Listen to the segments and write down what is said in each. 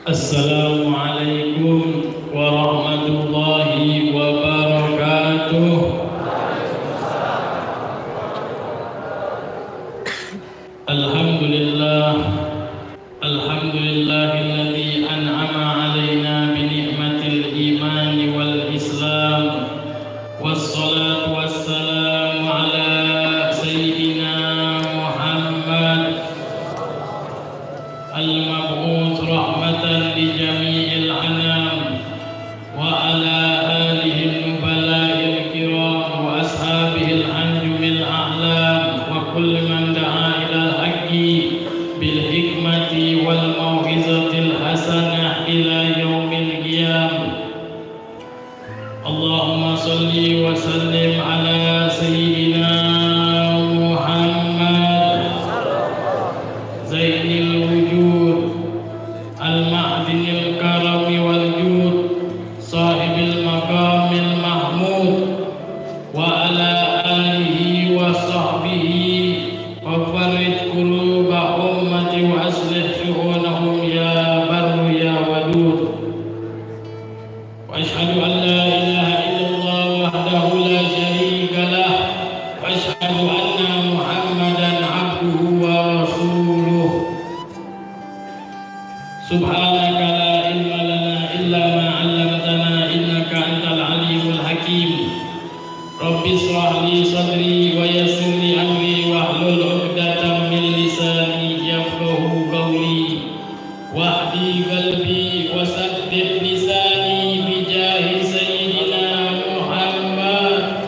Assalamualaikum warahmatullahi wabarakatuh. Alhamdulillah, alhamdulillahilladzi an'ama alaina bi ni'matil imani wal islam. Wassalatu wassalamu ala sayyidina Muhammad al-mab'uts rahmatan li jami'il anam wa ala alihi al-nubala'il kiram wa ashabihil anjumil a'lam wa kulli man da'a ila al-haqqi bil hikmati wal mau'izatil hasanah ila yaumil qiyam. Allahumma salli wa sallim ala sayyidina Muhammad zainil wujud al-ma'dinil karami wal jud sahibil maqamil mahmud wa ala alihi wa sahbihi wa farid quluba ummati wa aslih syu'unahum ya barru ya wadud. Wa ashhadu an la ilaha illallah wahdahu la syarika lah wa ashhadu anna Muhammadan abduhu wa rasuluh. Subhanaka la ilma lana illa ma 'allamtana innaka antal alimul hakim. Rabbi shrah li sadri wa yassir li amri wahlul 'uqdatam min lisani yafqahu qawli wahdi qalbi wa saddid lisani bi jahi sayyidina Muhammad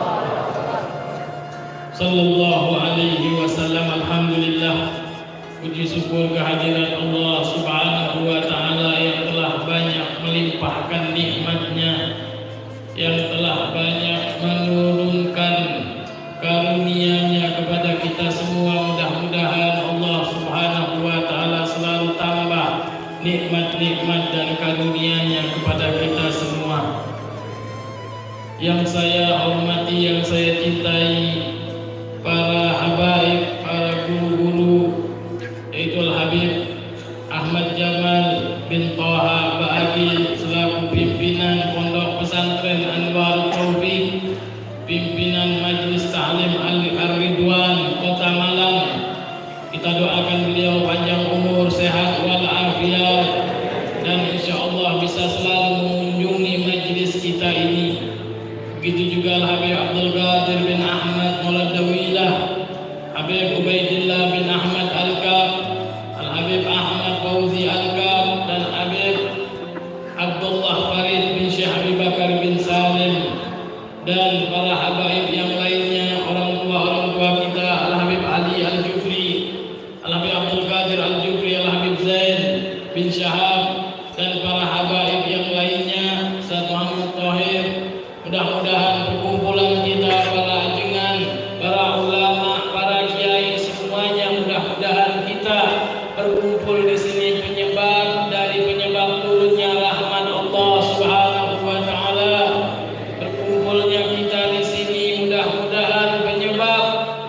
sallallahu alaihi wasallam. Alhamdulillah, puji syukur kehadirat Allah Subhanahu wa taala yang telah banyak melimpahkan nikmat-Nya, yang telah banyak menurunkan karunia-Nya kepada kita semua. Mudah-mudahan Allah Subhanahu wa taala selalu tambah nikmat-nikmat dan karunia-Nya kepada kita semua. Yang saya hormati, yang saya cintai, para habaib, para guru-guru, yaitu Al-Habib Ahmad Jamal bin Toha Ba'agil selaku pimpinan Pondok Pesantren Anwar Taufik, pimpinan Majelis Ta'lim Al-Ridwan Kota Malang. Kita doakan beliau panjang umur, sehat walafiat, dan insyaallah bisa selalu mengunjungi majelis kita ini. Begitu juga Al-Habib Abdul Qadir bin Ahmad Muladawilah, Habib Ubaidillah bin Ahmad Al-Kab, Al-Habib Ahmad Fauzi Al-Kab, dan Habib Abdullah Farid bin Syekh Abi Bakar bin Salim, dan para habaib yang lainnya, orang tua kita, Al-Habib Ali Al-Jufri, Al-Habib Abdul Qadir Al-Jufri, Al-Habib Zain bin Syahab, dan para habaib yang lainnya, Ustaz Muhammad Tahir. Mudah-mudahan perkumpulan kita, para ajengan, para ulama, para kiai, semuanya mudah-mudahan kita berkumpul di sini penyebab turunnya rahmat Allah Subhanahu wa taala. Berkumpulnya kita di sini mudah-mudahan penyebab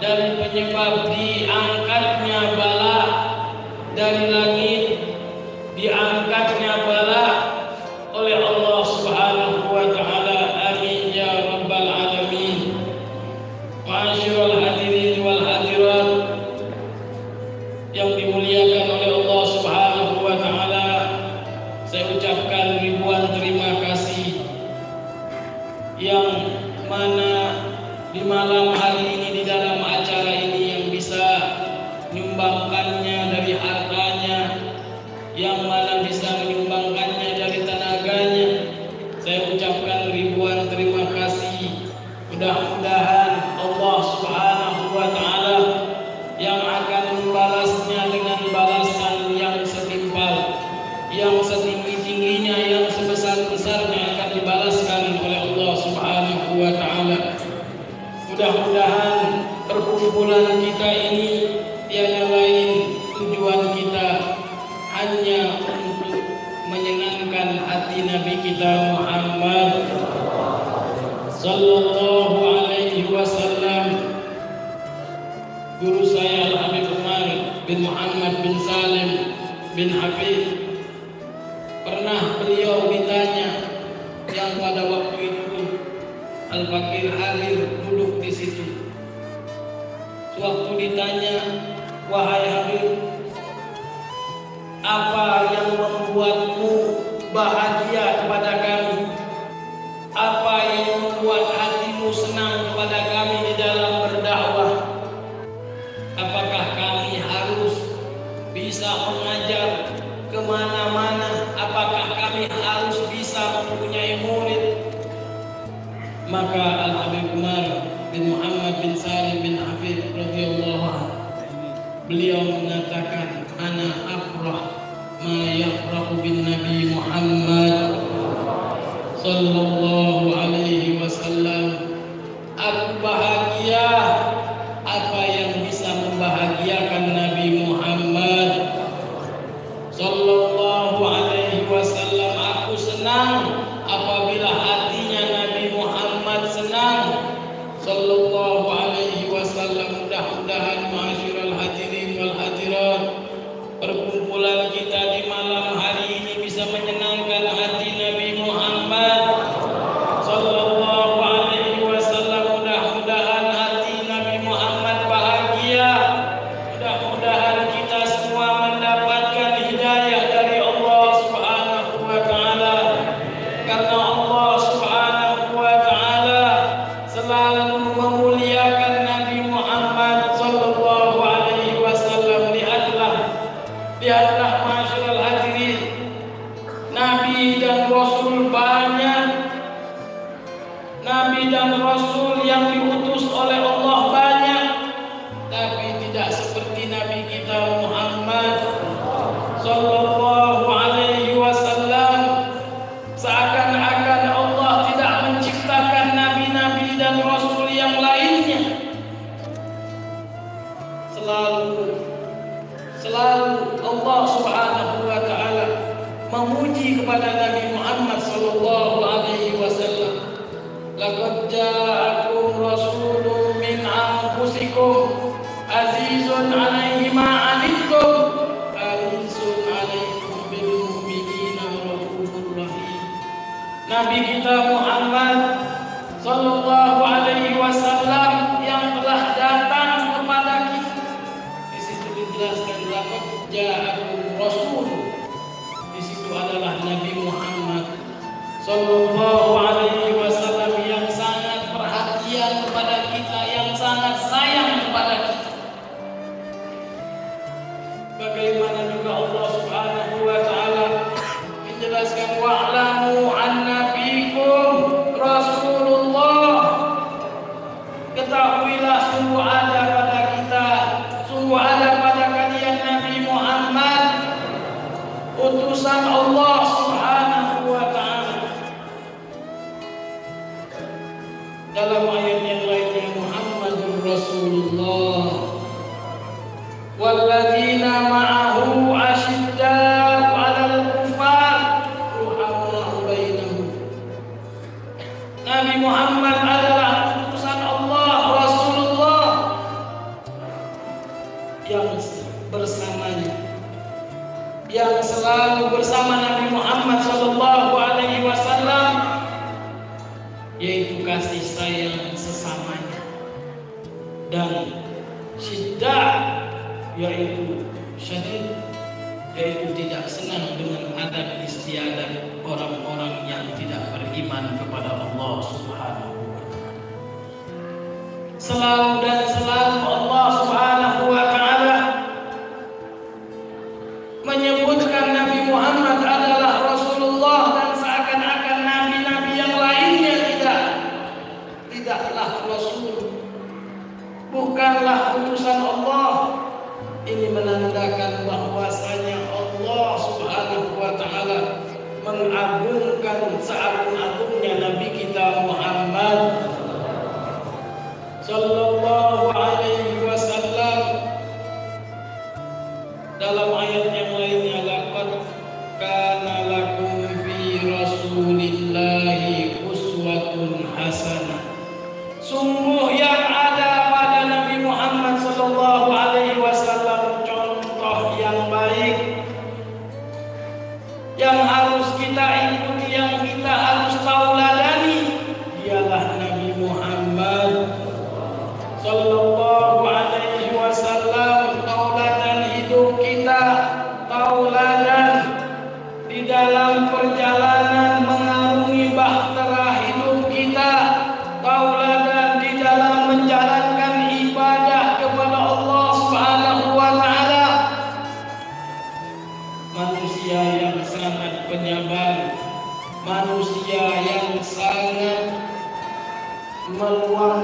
diangkatnya bala dari langit, diangkatnya bala oleh Allah Subhanahu wa taala. Amin ya rabbal alamin. Ma'asyiral hadirin wal hadirat yang dimuliakan oleh Allah Subhanahu wa taala, saya ucapkan ribuan terima kasih yang mana di malam hari ini, di dalam acara ini, yang bisa menyumbangkannya dari hartanya, yang mana bisa menyumbangkannya dari tenaganya. Saya ucapkan ribuan terima kasih. Mudah-mudahan Allah Subhanahu wa taala yang akan membalasnya dengan balasan yang setimpal, yang setinggi-tingginya, yang sebesar-besarnya akan dibalaskan oleh Allah Subhanahu wa taala. Mudah-mudahan perkumpulan kita ini tiada lain tujuan kita hanya untuk menyenangkan hati Nabi kita Muhammad sallallahu alaihi wasallam. Guru saya Al-Habib Umar bin Muhammad bin Salim bin Hafiz Al-Fakir hadir duduk di situ. Sewaktu ditanya, wahai Habib, apa yang membuatmu bahagia kepada kami? Apa yang membuat hatimu senang kepada kami di dalam berdakwah? Apakah kami harus bisa mengajar kemana-mana? Apakah kami harus bisa mempunyai murid? Maka Al-Habib Umar bin Muhammad bin Salim bin Hafid radhiyallahu anhu, beliau mengatakan, ana afrah ma yafrahu bin Nabi Muhammad sallallahu alaihi wasallam. Aku bahagia apa yang bisa membahagiakan Nabi Muhammad sallallahu alaihi wasallam. Aku senang apabila hatinya Nabi Muhammad senang sallallahu alaihi wasallam. Mudah-mudahan ma'asyiral hadirin wal hadirat, perkumpulan kita di malam hari ini bisa menyenangkan hati Nabi Muhammad sallallahu alaihi wasallam. Mudah-mudahan hati Nabi Muhammad bahagia. Mudah-mudahan kita semua mendapatkan hidayah dari Allah Subhanahu wa taala. Karena Allah Subhanahu wa taala selalu memuliakan Nabi Muhammad sallallahu alaihi wasallam. Lihatlah masyaallah hadirin, Nabi dan Rasul banyak. Nabi dan Rasul yang diutus oleh Allah banyak, tapi tidak seperti Nabi kita Muhammad sallallahu alaihi wasallam. Seakan-akan Allah tidak menciptakan nabi-nabi dan rasul yang lainnya. Selalu Allah Subhanahu wa taala memuji kepada Nabi Muhammad sallallahu alaihi wasallam. Laqad ja'akum rasulun min anfusikum azizun 'alaihi ma 'anittum harisun 'alaikum bil mu'minina raufur rahim. Nabi kita Muhammad sallallahu alaihi wasallam yang telah datang kepada kita. Di situ dijelaskan laqad ja'akum rasul. Di situ adalah Nabi Muhammad sallallahu alaihi wasallam yang sangat perhatian kepada kita, yang sangat sayang kepada kita. Bagaimana juga Allah Subhanahu wa taala menjelaskan, wa'lamu anna fikum Rasulullah. Ketahuilah sungguh ada pada kita, sungguh ada pada kalian Nabi Muhammad, utusan Allah Subhanahu wa taala. Dalam ayat yang lainnya, Muhammadur Rasulullah walladzina ma'ahu asyidda'u 'alal kuffar ruhama'u bainahum. Nabi Muhammad adalah utusan Allah, Rasulullah yang bersamanya, yang selalu bersama Nabi Muhammad sallallahu alaihi wasallam, yaitu kasih sayang sesamanya, dan syiddah yaitu syadid, yaitu tidak senang dengan adat istiadat orang-orang yang tidak beriman kepada Allah Subhanahu wa taala. Selalu dan selalu Allah Subhanahu wa taala menyebutkan Nabi Muhammad adalah Rasulullah, dan seakan-akan nabi-nabi yang lainnya tidaklah Rasul, bukanlah utusan Allah. Ini menandakan bahwasanya Allah Subhanahu wa taala mengagungkan seagung-agungnya Nabi kita Muhammad sallallahu alaihi wasallam. Dalam ayat yang lainnya, laqad kana lakum fi rasulillahi uswatun hasanah. Sungguh yang ada pada Nabi Muhammad sallallahu alaihi wasallam contoh yang baik, yang harus kita ikuti, yang kita harus tauladani. Dialah Nabi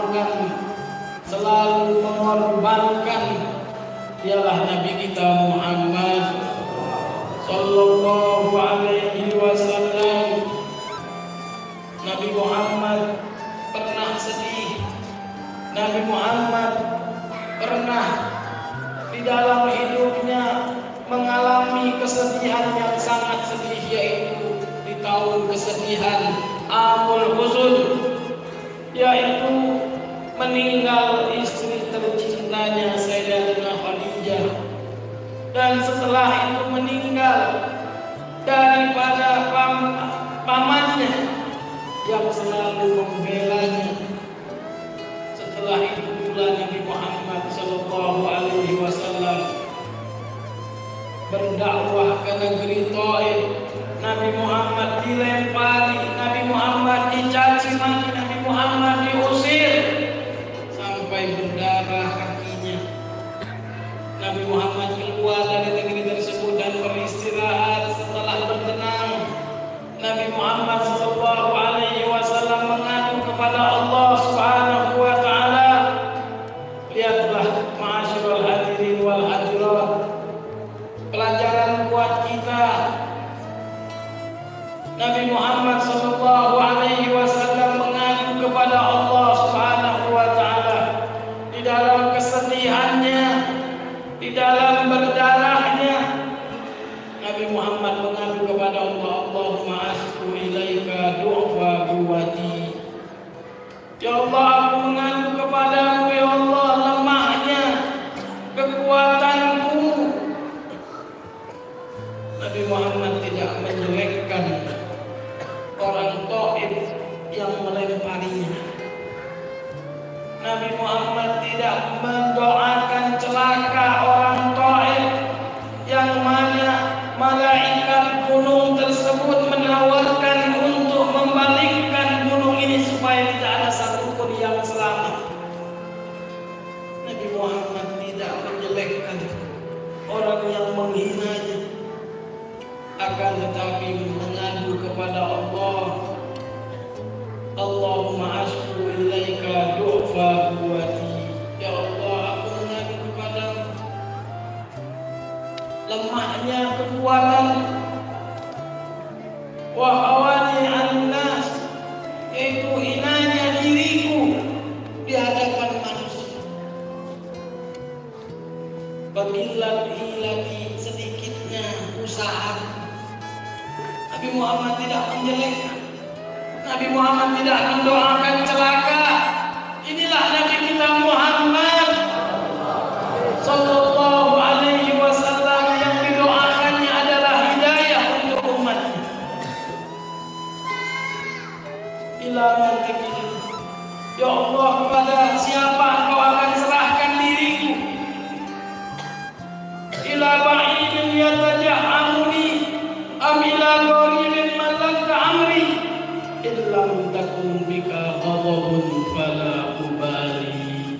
perjuangkan, selalu mengorbankan ialah Nabi kita Muhammad sallallahu alaihi wasallam. Nabi Muhammad pernah sedih. Nabi Muhammad pernah di dalam hidupnya mengalami kesedihan yang sangat sedih, yaitu di tahun kesedihan Amul Huzn, yaitu meninggal istri tercintanya Sayyidatina Khadijah, dan setelah itu meninggal daripada pamannya yang selalu membelanya. Setelah itu pula Nabi Muhammad sallallahu alaihi wasallam berdakwah ke negeri Taif. Nabi Muhammad dilempari, Nabi Muhammad dicaci maki, Nabi Muhammad diusir sampai berdarah kakinya. Nabi Muhammad keluar dari negeri tersebut dan beristirahat. Setelah bertenang, Nabi Muhammad sallallahu alaihi wasallam mengadu kepada Allah Subhanahu wa taala. Lihatlah ma'asyiral hadirin wal hadirat, pelajaran buat kita. Nabi Muhammad sallallahu alaihi wasallam mengadu kepada Allah Subhanahu wa taala di dalam kesedihannya, di dalam berdarahnya. Nabi Muhammad mengadu kepada Allah, Allahumma asku ilaika du'fa quwwati. Ya Allah, aku mengadu kepadamu ya Allah lemahnya kekuatanku. Nabi Muhammad tidak menjelekkan orang Taif yang melemparinya. Nabi Muhammad tidak mendoakan celaka orang Taif yang mana malaikat gunung tersebut menawarkan untuk membalikkan gunung ini supaya tidak ada satupun yang selamat. Nabi Muhammad tidak menjelekkan orang yang menghinanya, akan tetapi mengadu kepada Allah, Allahumma asku ilaika du'fa quwwati. Ya Allah, aku mengadu kepadamu lemahnya kekuatan, wa hawani an-nas, yaitu hinanya diriku di hadapan manusia, bagilah hilati sedikitnya usaha. Nabi Muhammad tidak menjelekkan, Nabi Muhammad tidak mendoakan celaka. Inilah Nabi kita Muhammad sallallahu alaihi wasallam yang didoakannya adalah hidayah untuk umatnya. Ila man takil, ya Allah, kepada siapa Engkau akan serahkan diriku? Ila ba'idin yataja'amuni am ila gharibin malaka amri illam takun bika ghadabun fala ubali.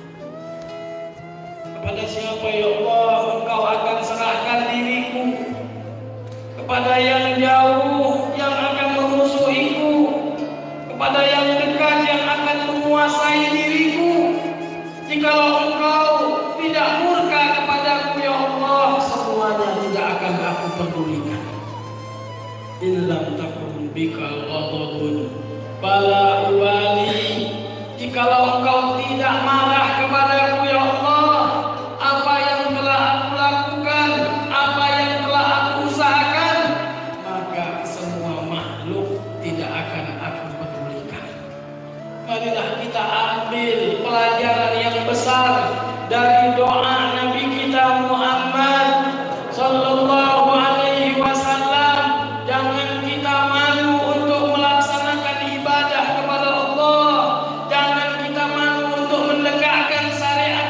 Kepada siapa ya Allah Engkau akan serahkan diriku? Kepada yang jauh yang akan memusuhiku, kepada yang dekat yang akan menguasai diriku. Jikalau Engkau tidak murka kepadaku ya Allah, semuanya tidak akan aku pedulikan. Illam takun bika ghadabun fala ubali. Jikalau Engkau tidak marah kepadaku ya Allah, apa yang telah aku lakukan, apa yang telah aku usahakan, maka semua makhluk tidak akan aku pedulikan. Marilah kita ambil pelajaran yang besar dari doa Nabi kita Muhammad sallallahu alaihi wasallam. Jangan kita malu untuk melaksanakan ibadah kepada Allah. Jangan kita malu untuk menegakkan syariat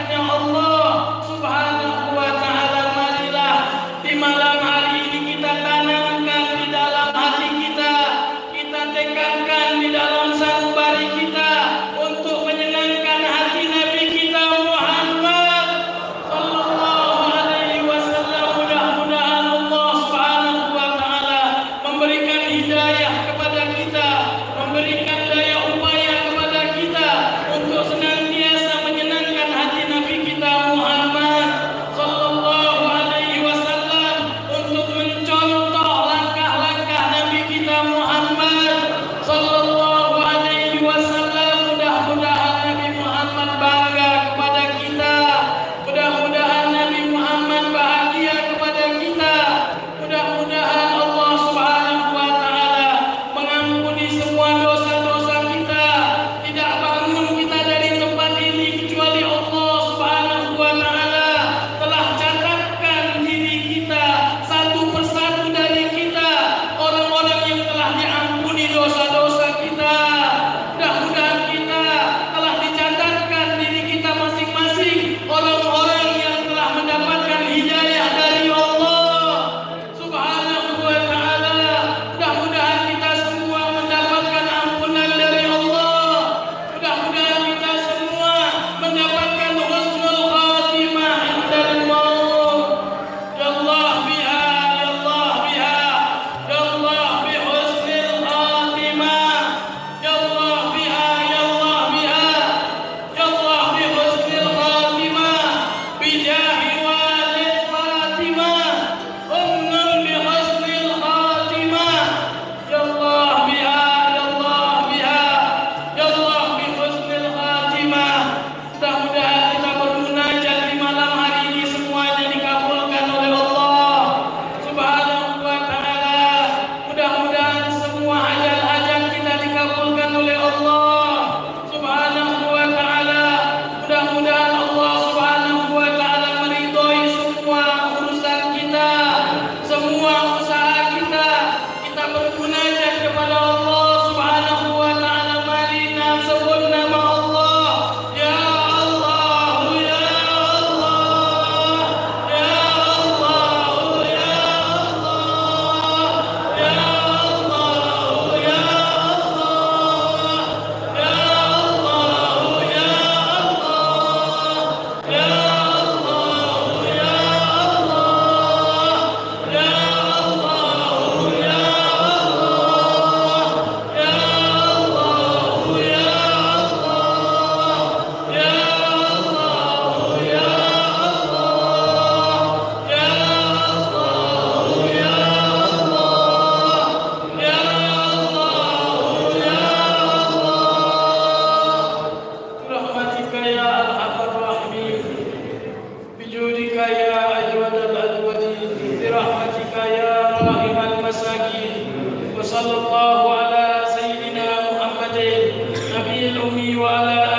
khatimah. Mudah-mudahan kita bermunajat di malam hari ini semuanya dikabulkan oleh Allah Subhanahu wa ta'ala. Mudah-mudahan semua hajat-hajat kita dikabulkan oleh Allah Subhanahu wa ta'ala. Mudah-mudahan Allah Subhanahu wa ta'ala meridhoi semua urusan kita, semua usaha kita. Kita bermunajat kepada Allah Subhanahu wa ta'ala. Mari sebut nama Allah. Ya Allah, ya Allah, ya Allah, ya Allah, ya Allah, ya Allah, ya Allah, ya Allah, ya Allah, ya Allah, ya Allah, ya برحمتك يا أرحم الراحمين بجودك يا أجود الأجودين برحمتك يا راحم المساكين وصلى الله على سيدنا محمد نبي الأمي وعلى